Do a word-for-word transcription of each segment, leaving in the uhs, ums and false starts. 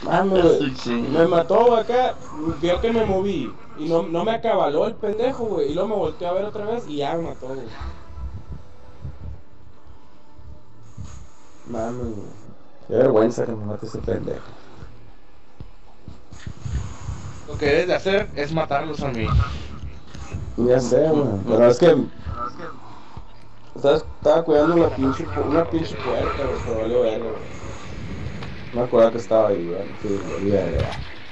Mami, güey, me mató, güey, acá, vio que me moví y no, no me acabaló el pendejo, güey, y luego me volteó a ver otra vez y ya me mató, güey. Mami, güey, qué vergüenza que me mate ese pendejo. Lo que debes de hacer es matarlos a mí. Ya sé, güey, pero es que estaba, estaba cuidando una pinche, una pinche puerta, güey, pero valió verga, güey. No me acuerdo que estaba ahí, güey, sí, güey, verga.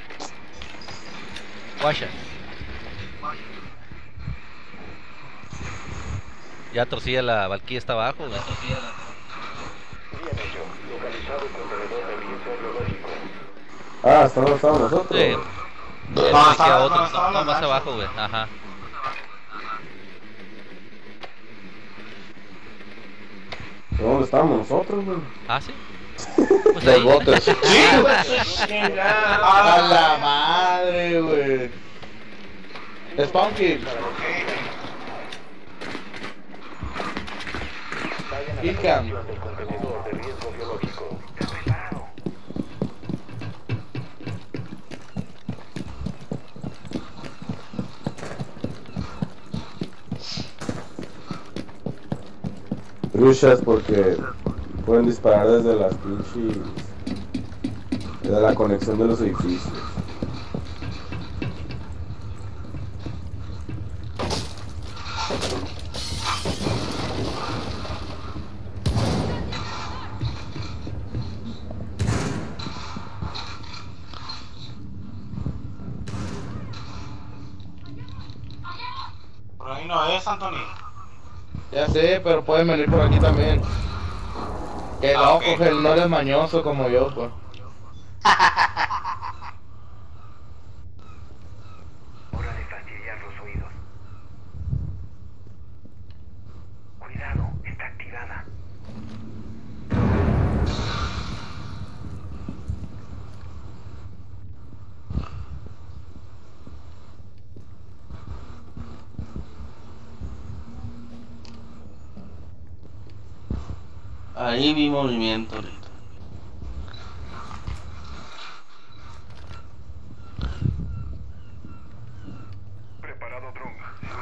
Guacha. Ya torcía la Valkyria, está abajo, güey. Bien hecho. Localizado el contenedor de riesgo biológico. Ah, estamos, estamos nosotros. Sí. No, Eh, no, estaba- otro, no, no, estaba no, más abajo. abajo, güey. Ajá. ¿Dónde estamos nosotros, güey? Ah, sí. Pues Los ahí. botes. Sí, güey. A la madre, güey. Spawn kill. Vayan a la Icam. posición del contenedor de riesgo biológico. Truchas porque pueden disparar desde las pinches, desde la conexión de los edificios. Por ahí no es, Anthony. Ya sé, pero pueden venir por aquí también. Que Ah, no, ok. coge, no eres mañoso como yo, pues. Hora de fastidiar los oídos. Cuidado, está activada. Ahí vi movimiento ahorita. Preparado dron.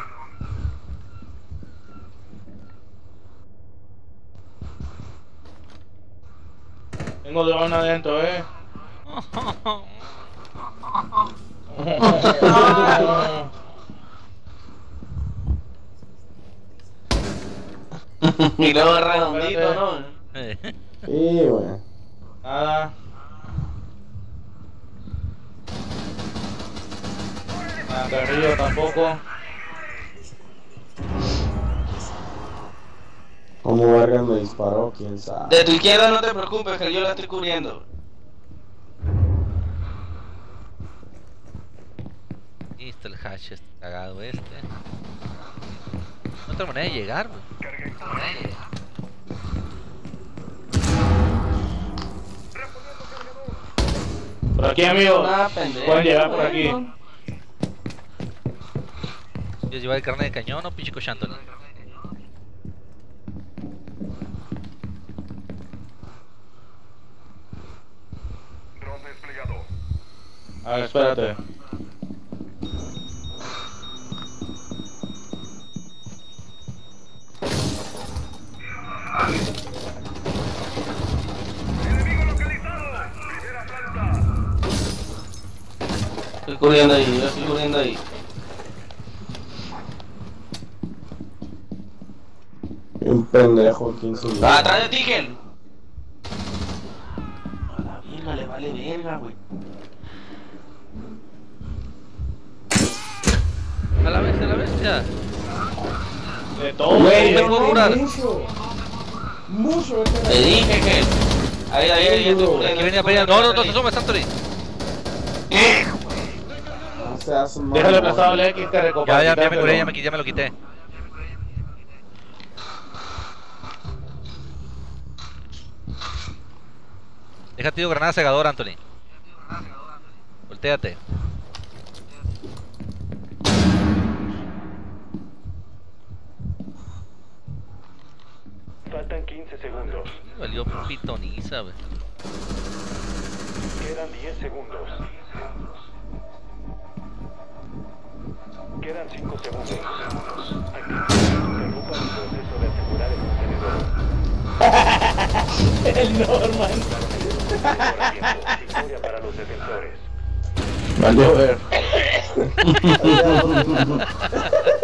Tengo drone adentro, eh. Y luego redondito, ¿no? Sí, güey. Nada. Nada, Carrillo tampoco. ¿Cómo verga me disparó? ¿Quién sabe? De tu izquierda no te preocupes, que yo la estoy cubriendo. Y está el hash este cagado este. No tengo manera de llegar, güey. Por aquí, amigo. Nada, pendejo. Pueden llegar por aquí. ¿Quieres llevar el carne de cañón o pinche cochantón? Dron desplegado. A ver, espérate. Enemigo localizado. Primera planta. Estoy cubriendo ahí, yo estoy cubriendo ahí. Un pendejo, ¿quién se llama? ¡Ah, atrás de ti, Gel! A la verga, le vale verga, güey. A la bestia, a la bestia. De todo, Güey, güey. me puedo curar. Mucho. Mucho, Te dije, Gel. Ahí, ahí, ahí, estoy cubriendo. Aquí venía pelea. No, no, no te sumes, Anthony. No seas mamón. Déjale pasado el X que recopar. Ya, ya, ya me curé, ya me, ya me lo quité. Deja tiro granada cegadora, Anthony. Voltéate. Faltan quince segundos. Valió pitoniza, güey. Quedan diez segundos. Quedan cinco segundos. Interrumpa el proceso de asegurar el contenedor. El Norman. Victoria para los defensores. Valió ver.